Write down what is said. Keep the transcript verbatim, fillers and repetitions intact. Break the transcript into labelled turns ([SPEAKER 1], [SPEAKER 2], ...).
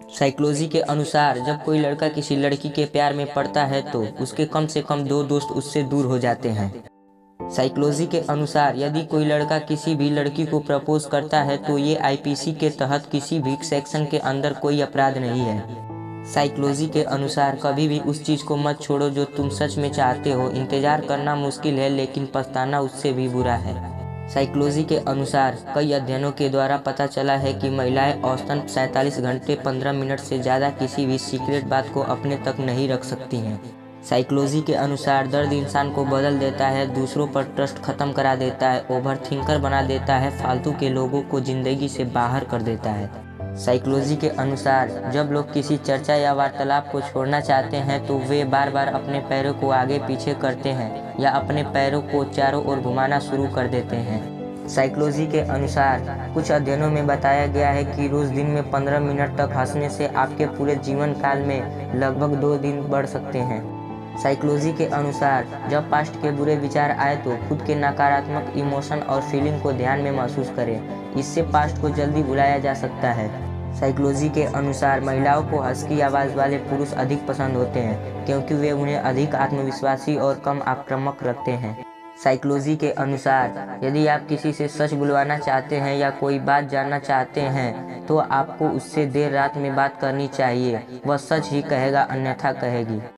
[SPEAKER 1] Psychology के अनुसार जब कोई लड़का किसी लड़की के प्यार में पड़ता है तो उसके कम से कम दो दोस्त उससे दूर हो जाते हैं। साइकोलॉजी के अनुसार यदि कोई लड़का किसी भी लड़की को प्रपोज करता है तो ये आई पी सी के तहत किसी भी सेक्शन के अंदर कोई अपराध नहीं है। साइकोलॉजी के अनुसार कभी भी उस चीज़ को मत छोड़ो जो तुम सच में चाहते हो। इंतज़ार करना मुश्किल है लेकिन पछताना उससे भी बुरा है। साइकोलॉजी के अनुसार कई अध्ययनों के द्वारा पता चला है कि महिलाएं औसतन सैंतालीस घंटे पंद्रह मिनट से ज़्यादा किसी भी सीक्रेट बात को अपने तक नहीं रख सकती हैं। साइकोलॉजी के अनुसार दर्द इंसान को बदल देता है, दूसरों पर ट्रस्ट खत्म करा देता है, ओवर थिंकर बना देता है, फालतू के लोगों को ज़िंदगी से बाहर कर देता है। साइकोलॉजी के अनुसार जब लोग किसी चर्चा या वार्तालाप को छोड़ना चाहते हैं तो वे बार बार अपने पैरों को आगे पीछे करते हैं या अपने पैरों को चारों ओर घुमाना शुरू कर देते हैं। साइकोलॉजी के अनुसार कुछ अध्ययनों में बताया गया है कि रोज़ दिन में पंद्रह मिनट तक हंसने से आपके पूरे जीवन काल में लगभग दो दिन बढ़ सकते हैं। साइकोलॉजी के अनुसार जब पास्ट के बुरे विचार आए तो खुद के नकारात्मक इमोशन और फीलिंग को ध्यान में महसूस करें, इससे पास्ट को जल्दी भुलाया जा सकता है। साइकोलॉजी के अनुसार महिलाओं को हस्की आवाज़ वाले पुरुष अधिक पसंद होते हैं क्योंकि वे उन्हें अधिक आत्मविश्वासी और कम आक्रामक रखते हैं। साइकोलॉजी के अनुसार यदि आप किसी से सच बुलवाना चाहते हैं या कोई बात जानना चाहते हैं तो आपको उससे देर रात में बात करनी चाहिए, वह सच ही कहेगा अन्यथा कहेगी।